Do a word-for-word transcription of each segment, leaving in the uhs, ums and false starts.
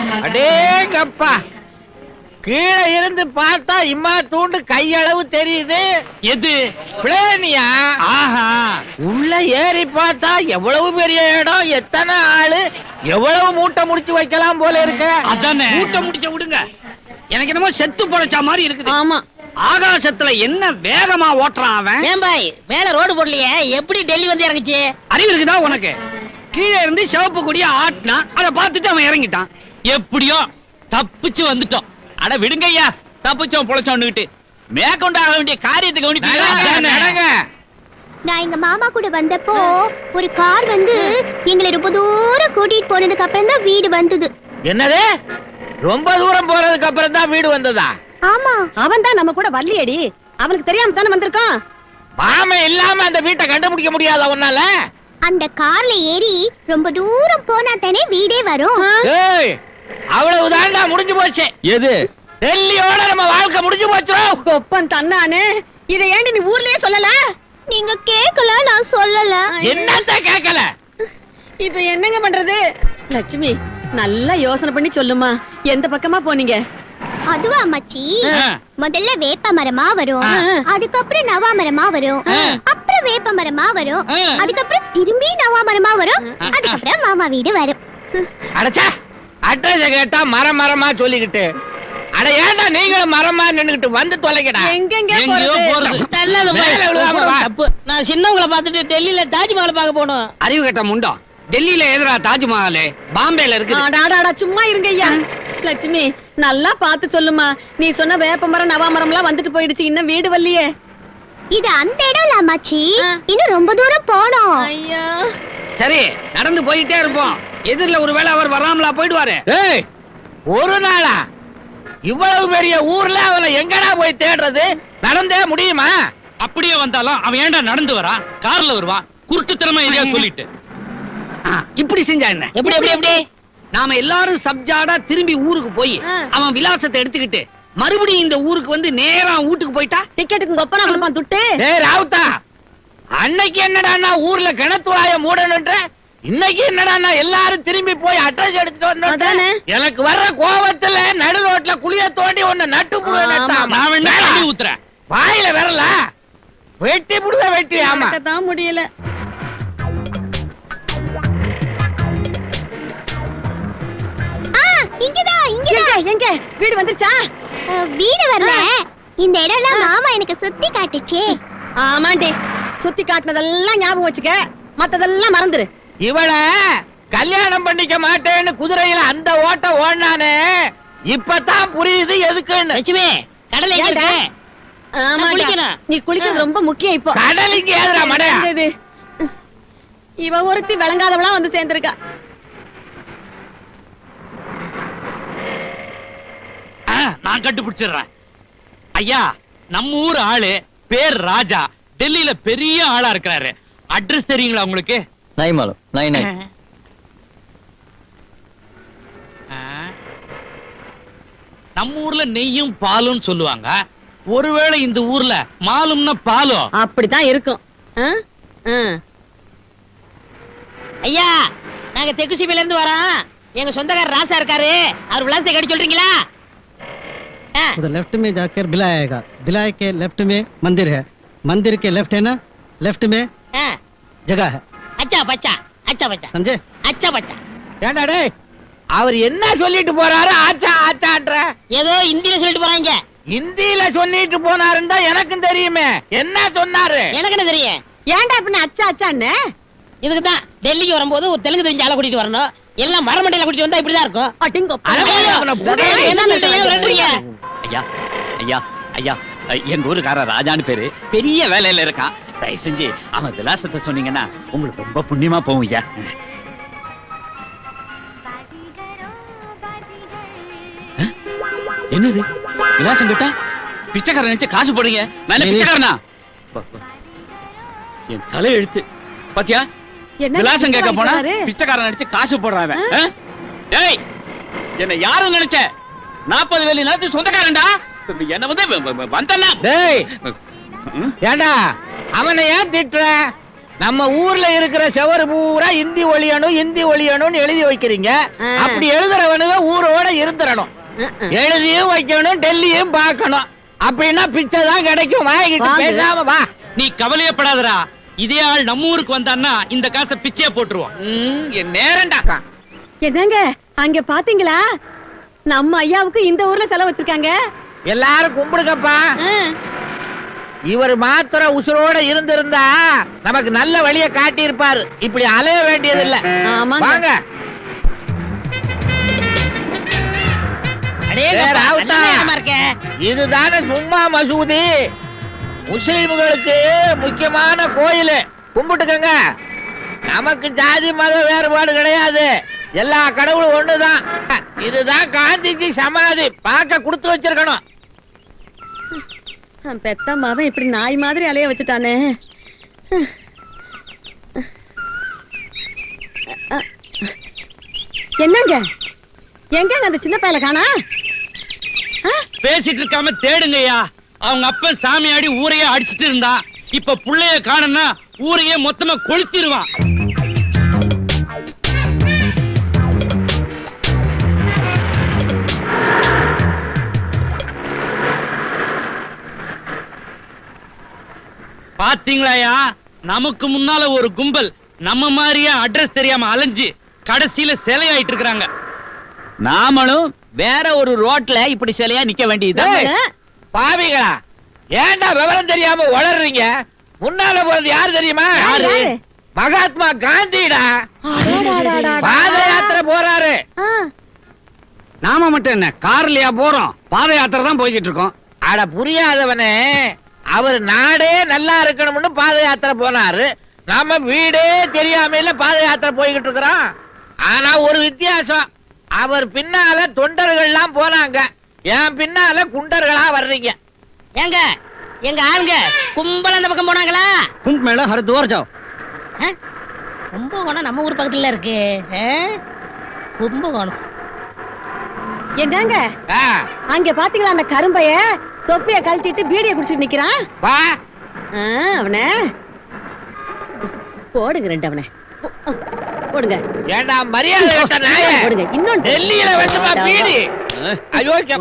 அடேங்கப்பா, கீழே இருந்து பார்த்தா இம்மா தூண்டு கையளவு தெரியுது. எது? பிளேனியா? ஆஹா, உள்ள ஏறி பார்த்தா எவ்வளவு பெரிய இடம், எத்தனை ஆளு, எவ்வளவு மூட்டை முடிச்சு வைக்கலாம் போல இருக்கு. அதானே. மூட்டை முடிச்ச விடுங்க, எனக்கு என்னமோ செத்து பொழைச்ச மாதிரி இருக்குது. ஆமா, ஆகாசத்துல என்ன வேகமா ஓட்டுறான் அவன். ஏன் பாய் மேல ரோடு போடலையே, எப்படி டெல்லி வந்து இறங்குச்சு? அறிவு இருக்குதா உனக்கு? கீழே இருந்து சிவப்பு கொடிய ஆட்டினா அதை பார்த்துட்டு அவன் இறங்கிட்டான். எப்படியோ தப்பிச்சு வந்துட்டோம். அட விடுங்க ஐயா, தப்பிச்சோம் பொழைச்சோன்னுகிட்டு மேற்கொண்டாக வேண்டிய காரியத்தை கவனிப்பீங்க. நான் எங்க மாமா கூட வந்தப்போ ஒரு கார் வந்து எங்களை ரொம்ப தூரம் கூட்டிட்டு போனதுக்கு அப்புறம் தான் வீடு வந்தது. என்னது? ரொம்ப தூரம் போறதுக்கு அப்புறம் தான் வீடு வந்ததா? ஆமா, அவன் தான் நம்ம கூட வரலையேடி, அவனுக்கு தெரியாம தானே வந்திருக்கான். மாமன் இல்லாம அந்த வீட்டை கண்டுபிடிக்க முடியாத உன்னால? அந்த கார்ல ஏறி ரொம்ப தூரம் போனா தானே வீடே வரும். ஏய், அவ்வளவுதான்டா, முடிஞ்சு போச்சு. எது? டெல்லியோட நம்ம வாழ்க்கை முடிஞ்சு போச்சுரும். கொப்பன் தன்னானே, இதை ஏண்டி நீ ஊர்லயே சொல்லல? நீங்க கேக்கல, நான் சொல்லல. என்னத்த கேட்கல? இப்ப என்னங்க பண்றது? லட்சுமி, நல்லா யோசனை பண்ணி சொல்லுமா, எந்த பக்கமா போனீங்க? அதுவா மச்சி, முதல்ல வேப்ப மரமா வரும், அதுக்கப்புறம் நவா மரமா வரும், அப்புறம் வேப்ப மரமா வரும், அதுக்கப்புறம் திரும்பி நவா மரமா வரும், அதுக்கப்புறம் மாமா வீடு வரும். அடச்சா, அட்ரஸ் கேட்டா மரம் மரமா சொல்லிக்கிட்டு, அட ஏன்டா நீங்களும் மரமா நின்னுகிட்டு வந்து தொலைக்கடா. எங்கெங்க எங்கேயோ போறது. நல்லது பாய். மேல விழுகாம வா. தப்பு. நான் சின்னவங்கள பார்த்துட்டு டெல்லியில தாஜ்மஹால் பார்க்க போனோம். அறிவு கட்ட முண்டம், டெல்லியில எதிரா தாஜ்மஹால், பாம்பேல இருக்கு. அடாடாடா, சும்மா இருங்க ஐயா. லட்சுமி, நல்லா பார்த்து சொல்லுமா, நீ சொன்ன வேப்ப மரம் நவா மரம் எல்லாம் வந்துட்டு போயிடுச்சு, இன்னும் வீடு வரலையே. இது அந்த இடம் இல்ல மச்சி, இன்னும் ரொம்ப தூரம் போனோம். ஐயா, சரி, நடந்து போயிட்டே இருப்போம். எதிரில ஒருவேளை அவர் வராமலா போயிடுவாரு. ஏய், ஒரு நாளா இவ்வளவு பெரிய ஊர்ல அவனை எங்கடா போய் தேடுறது? நடந்தே முடியுமா? அப்படியே வந்தாலும் அவன் ஏன்டா நடந்து வரான்? கார்ல வருவான், குருட்டுத்தனமா எதையா சொல்லிட்டு. ஆ, இப்படி செஞ்சா என்ன? எப்படி எப்படி எப்படி? நாம எல்லாரும் சப்ஜாடா திரும்பி ஊருக்கு போய் அவன் விலாசத்தை எடுத்துக்கிட்டு மறுபடியும் இந்த ஊருக்கு வந்து நேரா வீட்டுக்கு போயிட்டா டிக்கெட்டுக்கு கொப்பனா கொடுப்பான் துட்டு. ஏய் ராவுத்தா, அன்னைக்கு என்னடா ஊர்ல கிணத்துவாய மூடணுன்ற, இன்னைக்கு என்னடா எல்லாரும் திரும்பி போய் அட்ரஸ் எடுத்துட்டு வரணும். எனக்கு வர்ற கோபத்துல நடு ரோட்ல குளிய தோண்டி ஒண்ணு நட்டு நான் வேணா தண்ணி ஊத்துறேன். வாயில வரல வெட்டி புடுத வெட்டி. ஆமா, தான் முடியல. இங்கதான் இங்கதான். எங்க வீடு வந்துருச்சா? வீடு வரல, இந்த இடம்லாம் மாமா எனக்கு சுத்தி காட்டுச்சே. ஆமாண்டி, சுத்தி காட்டினதெல்லாம் ஞாபகம் வச்சுக்க, மத்ததெல்லாம் மறந்துரு. இவள கல்யாணம் பண்ணிக்க மாட்டேன்னு குதிரையில அந்த ஓட்ட ஓடுனானே, இப்பதான் புரியுது எதுக்குன்னு. லட்சுமி, கடலை எங்க இருக்கு? ஆமாடா, நீ குளிக்கிறது ரொம்ப முக்கியம். இப்போ கடல் இங்க ஏதுடா மடையா? இவ ஒருத்தி விளங்காதவளா வந்து சேர்ந்திருக்கா. நான் கண்டுபிடிச்சிடுறேன். ஐயா, நம்ம ஊர் ஆளு, பேர் ராஜா, டெல்லியில பெரிய ஆளா இருக்கிறாரு. அட்ரஸ் தெரியுங்களா உங்களுக்கு? नहीं मालूम, नहीं नहीं। நம்ம ஊர்ல நெய்யும் பாலும் சொல்லுவாங்க, ஒருவேளை இந்த ஊர்ல மாலும்னா பாலும் அப்படித்தான் இருக்கும். ஐயா, நாங்க தெக்குசிபில இருந்து வரோம். எங்க சொந்தக்காரர் ராசா இருக்காரு, அவர் விலாசத்தை கேட்டு சொல்றீங்களா? उधर लेफ्ट में जाकर बिला आएगा, बिला के लेफ्ट में मंदिर है, मंदिर के लेफ्ट है ना, लेफ्ट में जगह है. अच्छा बच्चा, अच्छा बच्चा, समझे? अच्छा बच्चा. ஏண்டா டேய், அவர் என்ன சொல்லிட்டு போறாரு? ஆச்சா ஆச்சான்ற ஏதோ இந்தியில சொல்லிட்டு போறாங்க. இந்தியில சொல்லிட்டு போனாருன்னு தான் எனக்கும் தெரியுமே. என்ன சொன்னாரு? எனக்கு என்ன தெரியும்? ஏன்டா இப்ப அச்சா அச்சான்னு? இதுக்கு தான் டெல்லிக்கு வரும்போது ஒரு தெலுங்கு தெரிஞ்ச ஆளை கூட்டிட்டு வரணும். எல்லாம் மரமண்டையில கூட்டிட்டு வந்தா இப்படிதான் இருக்கும். ஐயா ஐயா ஐயா, எங்க ஊருக்கார ராஜான்னு பேரு, பெரிய வேலையில இருக்கான். தயவு செஞ்சு அவன் விலாசத்தை சொன்னீங்கன்னா உங்களுக்கு ரொம்ப புண்ணியமா போகும் ஐயா. என்னது விலாசம் கேட்டா பிச்சைக்காரன் நினைச்சு காசு போடுங்க? நான் பிச்சைக்காரனா? என் தலை எழுத்து பாத்தியா? விலாசம் கேட்க போனா பிச்சைக்காரன் நினைச்சு காசு போடுறான். டேய், என்ன யாரும் நினைச்ச? நாற்பது வேலி நேரத்துக்கு சொந்தக்காரன்டா. என்ன வந்து வந்தா டேய், ஏண்டா அவனை ஏன் திட்டுற? நம்ம ஊர்ல இருக்கிற செவரு பூரா இந்தி ஒழியணும் இந்தி ஒழியணும்னு எழுதி வைக்கிறீங்க. அப்படி எழுதுறவனுங்க ஊரோட இருந்துடணும். எழுதியும் வைக்கணும், டெல்லியும் பார்க்கணும். அப்படின்னா பிச்சை தான் கிடைக்கும். வாங்கிட்டு பேசாம வா. நீ கவலையப்படாதடா. இதே ஆள் நம்ம ஊருக்கு வந்தான்னா இந்த காசை பிச்சையா போட்டுருவோம். என் நேரம்டா. என்னங்க அங்க பாத்தீங்களா, நம்ம ஐயாவுக்கு இந்த ஊர்ல செலவு வச்சிருக்காங்க. எல்லாரும் கும்பிடுங்கப்பா. இவர் மாத்திர உசுரோட இருந்திருந்தா நமக்கு நல்ல வழிய காட்டி இருப்பாரு. இப்படி அலைய வேண்டியது இல்ல. வாங்க. இதுதானே சும்மா மசூதி. முஸ்லிம்களுக்கு முக்கியமான கோயில். கும்பிட்டுக்கங்க. நமக்கு ஜாதி மத வேறுபாடு கிடையாது. எல்லா கடவுளும் ஒண்ணுதான். இதுதான் காந்திஜி சமாதி. பார்க்க கொடுத்து வச்சிருக்கணும். பெத்த மாவன் இப்படி நாய் மாதிரி அலைய வச்சுட்டானே. என்னங்க எங்க அந்த சின்ன பையல காணா? பேசிட்டு இருக்காம தேடுங்கய்யா. அவங்க அப்ப சாமியாடி ஊரையே அடிச்சிட்டு இருந்தா, இப்ப புள்ளைய காணனா ஊரையே மொத்தமா கொளுத்திடுவான். பாத்தீங்களாயா, நமக்கு முன்னால ஒரு கும்பல் நம்ம மாதிரியே அட்ரஸ் தெரியாம அலைஞ்சு கடைசியில சிலையாயிட்டு இருக்காங்க. நாமளும் வேற ஒரு ரோட்ல இப்படி சிலையா நிக்க வேண்டியது. பாவிகளா, ஏண்டா விவரம் தெரியாம வளர்றீங்க? முன்னால போறது யாரு தெரியுமா? மகாத்மா காந்திடா. பாத யாத்திரை போறாரு. நாம மட்டும் என்ன கார்லயா போறோம்? பாத யாத்திரை தான் போய்கிட்டு இருக்கோம். அட புரியாதவனே, அவர் நாடே நல்லா இருக்கணும்னு பாத யாத்திரை போனாரு. நாம வீடே தெரியாம பாத யாத்திரை போய்கிட்டு இருக்கிறோம். ஆனா ஒரு வித்தியாசம், அவர் பின்னால தொண்டர்கள் எல்லாம் போனாங்க, என் பின்னால குண்டர்களா வர்றீங்க. ஏங்க எங்க ஆளுங்க கும்பல அந்த பக்கம் போனாங்களா? கும்ப மேல ஹரித்வார் ஜாओ. கும்பகோணம் நம்ம ஊர் பக்கத்துல இருக்கு. கும்பகோணம் என்னங்க அங்க பாத்தீங்களா அந்த கரும்பைய தொப்பிய கழட்டிட்டு பீடிய குடிச்சிட்டு நிக்கிறான். வா அவனே போடுங்க, ரெண்டு அவனை போடுங்க. ஏண்டா மரியாதை கேட்ட நாயே, போடுங்க. இன்னொன்னு டெல்லியில வெச்சமா பீடி. அயோக்கிய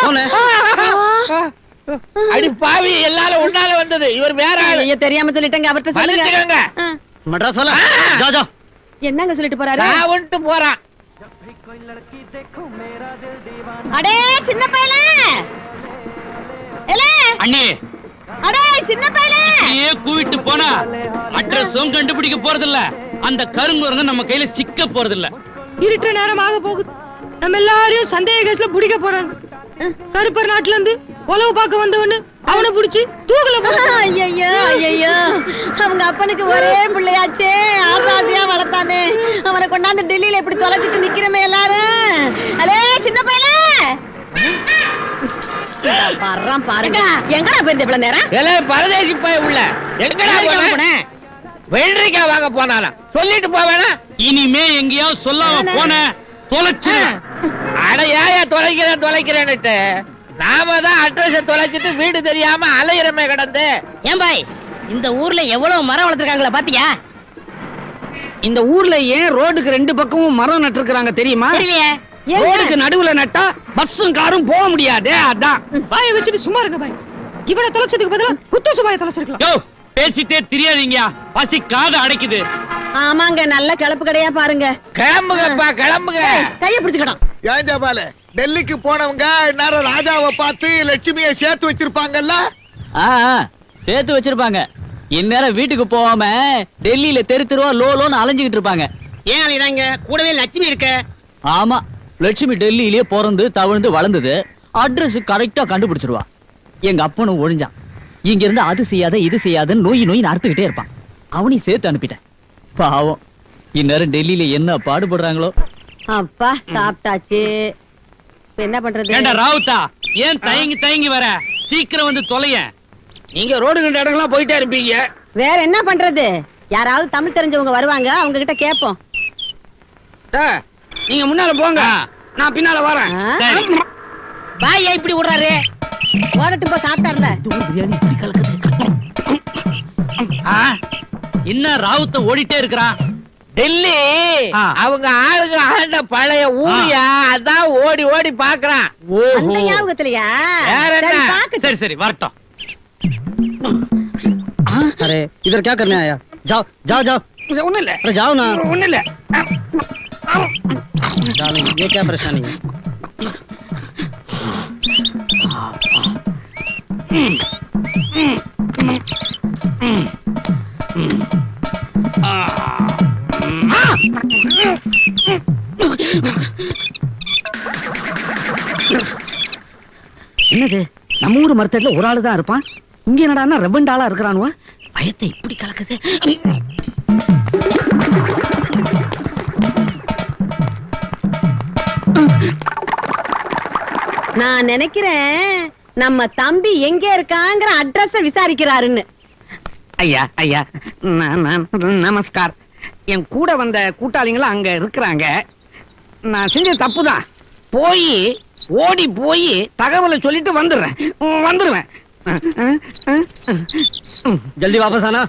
அடி பாவி, எல்லாரும் உன்னால வந்தது. இவர் வேற ஆளு. தெரியாம சொல்லிட்டேங்க, அவர்ட்ட சொல்லுங்க. மட்ராஸ் வாலா ஜா ஜா. என்னங்க சொல்லிட்டு போறாரு? சாவுன்ட்டு போறான். அடே சின்ன பையல, ஏலே அண்ணே, அடே சின்ன பையல, நீயே கூவிட்டு போனா அட்ரஸும் கண்டுபிடிக்க போறதில்ல. அந்த கருங்குரங்க நம்ம கையில சிக்க போறதில்ல. இருட்டுற நேரம் ஆக போகுது. நம்ம எல்லாரையும் சந்தேக கேஸ்ல பிடிக்க போறாங்க. கருப்பர் நாட்டுல இருந்து உளவு பார்க்க வந்தவனு அவனை புடிச்சு தூக்கல போடு. ஐயோ ஐயோ, அவங்க அப்பனுக்கு ஒரே பிள்ளையாச்சே, ஆசாசியா வளர்த்தானே, அவனை கொண்டாந்து டெல்லியில இப்படி தொலைச்சிட்டு நிக்கிறமே எல்லாரும். அலே சின்ன பையல வர்றான் பாருங்க. எங்கடா போயிருந்த இவ்வளவு நேரம்? ஏலே பரதேசி போய் உள்ள எங்கடா போன? வெள்ளரிக்கா வாங்க போனானா? சொல்லிட்டு போவேனா? இனிமே எங்கேயாவது சொல்லாம போன தொலைச்சு. அட ஏயா தொலைக்கிறேன் தொலைக்கிறேன்னுட்டு நாம தான் அட்ரஸ் தொலைச்சிட்டு வீடு தெரியாம அலையிறமே கிடந்து. ஏன் பாய், இந்த ஊர்ல எவ்வளவு மரம் வளர்த்திருக்காங்களா பாத்தியா? இந்த ஊர்ல ஏன் ரோடுக்கு ரெண்டு பக்கமும் மரம் நட்டுருக்காங்க தெரியுமா? ரோடுக்கு நடுவுல நட்டா பஸ்ஸும் காரும் போக முடியாது. அதான். பாய வச்சுட்டு சும்மா இருங்க பாய். இவனை தொலைச்சதுக்கு பதிலா குத்தூசு பாய தொலைச்சிருக்கலாம். யோ பேசிட்டே தெரியாதீங்க, பசி காது அடைக்குது. ஆமாங்க, நல்ல கிளப்பு கடையா பாருங்க. கிளம்புங்கப்பா கிளம்புங்க. கைய பிடிச்சுக்கணும். ஏன் ஜபால, டெல்லிக்கு போனவங்க நேரம் ராஜாவை பார்த்து லட்சுமியை சேர்த்து வச்சிருப்பாங்கல்ல? சேர்த்து வச்சிருப்பாங்க. இந்நேரம் வீட்டுக்கு போகாம டெல்லியில தெரு தெருவா லோ லோன்னு அலைஞ்சுக்கிட்டு இருப்பாங்க. ஏன் அலைறாங்க? கூடவே லட்சுமி இருக்க. ஆமா, லட்சுமி டெல்லியிலேயே பிறந்து தவழ்ந்து வளர்ந்தது. அட்ரஸ் கரெக்டா கண்டுபிடிச்சிருவா. எங்க அப்பனும் ஒழிஞ்சான். இங்க இருந்து அது செய்யாத இது செய்யாதன்னு நோய் நோய் நடத்துக்கிட்டே இருப்பான். அவனையும் சேர்த்து அனுப்பிட்டேன். பாவம், இந்நேரம் டெல்லியில என்ன பாடுபடுறாங்களோ. அப்பா சாப்பிட்டாச்சு. என்ன பண்றது? ஏண்டா ராவுத்தா, ஏன் தயங்கி தயங்கி வர? சீக்கிரம் வந்து தொலைய. நீங்க ரோடு கண்ட இடங்கள்லாம் போயிட்டே இருப்பீங்க. வேற என்ன பண்றது? யாராவது தமிழ் தெரிஞ்சவங்க வருவாங்க, அவங்க கிட்ட கேப்போம். நீங்க முன்னால போங்க, நான் பின்னால வரேன். பாய் ஏன் இப்படி விடுறாரு? ஓடட்டும் போ, சாப்பிட்டாருல. என்ன ராவுத்த ஓடிட்டே இருக்கிறான்? டெல்லி ஆ. அவங்க ஆளுங்க ஆண்ட பழைய ஊரியா அதான் ஓடி ஓடி பாக்குறான். அந்த ஞாபகத்திலயா வேற என்ன? சரி, பாக்கு. சரி சரி வரட்டும். अरे इधर क्या करने आया? जाओ जाओ जाओ, ஒண்ணு இல்ல अरे जाओ ना। ஒண்ணு இல்ல. डार्लिंग ये क्या परेशानी है? என்னது நம்ம ஊர் மரத்தடில ஒரு ஆளு தான் இருப்பான். இங்க என்னடா ரெவண்ட் ஆளா இருக்கிறானுவ. பயத்தை இப்படி கலக்குது. நான் நினைக்கிறேன் நம்ம தம்பி எங்க இருக்காங்கிற அட்ரஸ் விசாரிக்கிறாருன்னு. ஐயா ஐயா ந- ந- நமஸ்கார். என் கூட வந்த கூட்டாளிங்களா அங்க இருக்கிறாங்க. நான் செஞ்ச தப்புதான். போய் ஓடி போய் தகவலை சொல்லிட்டு வந்துடுறேன் வந்துடுவேன். जल्दी वापस आना।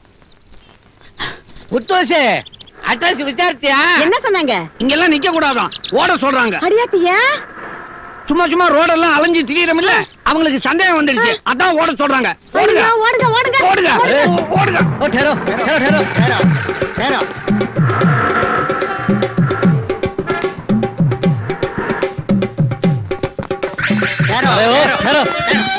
முத்தோசே அட்ரஸ் விசாரிச்சியா? என்ன சொன்னாங்க? இங்கெல்லாம் நிக்க கூடாதான், ஓட சொல்றாங்க. அடியாத்தியா சும்மா சும்மா ரோடெல்லாம் அலைஞ்சு திரியிறோம் இல்ல, அவங்களுக்கு சந்தேகம் வந்துடுச்சு, அதான் ஓட சொல்றாங்க. ஓடுங்க ஓடுங்க ஓடுங்க ஓடுங்க ஓடுங்க. ओ ठहरो ठहरो ठहरो ठहरो ठहरो। ठहरो ठहरो ठहरो।